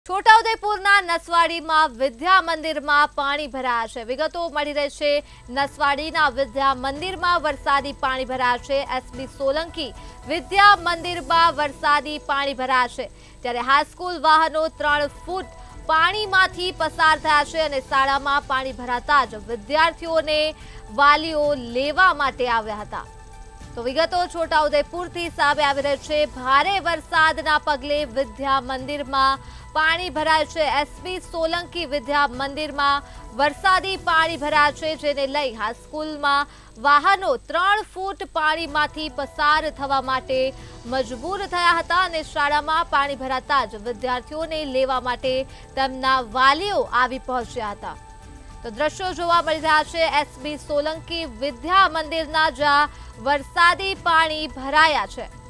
છોટાઉદેપુરના નસવાડીમાં વિદ્યા મંદિરમાં પાણી ભરાયા છે। વિગતો મળી રહી છે। નસવાડીના વિદ્યા મંદિરમાં વરસાદી પાણી ભરાયા છે। એસબી સોલંકી વિદ્યા મંદિરમાં વરસાદી પાણી ભરાયા છે, ત્યારે હાઈસ્કૂલ વાહનો 3 ફૂટ પાણીમાંથી પસાર થયા છે અને શાળામાં પાણી ભરાતા જ વિદ્યાર્થીઓને વાલીઓ લેવા માટે આવ્યા હતા। તો વિગતો છોટાઉદેપુરથી સામે આવી રહી છે। ભારે વરસાદના પગલે વિદ્યા મંદિરમાં પાણી ભરાય છે। એસબી સોલંકી વિદ્યા મંદિરમાં વરસાદી પાણી ભરાયા છે, જેને લઈ હાઈસ્કૂલમાં વાહનો 3 ફૂટ પાણીમાંથી પસાર થવા માટે મજબૂર થયા હતા અને શાળામાં પાણી ભરાતા જ વિદ્યાર્થીઓને લેવા માટે તેમના વાલીઓ આવી પહોંચ્યા હતા। તો દ્રશ્યો જોવા મળી રહ્યા છે એસબી સોલંકી વિદ્યા મંદિરના, જ્યાં વરસાદી પાણી ભરાયા છે।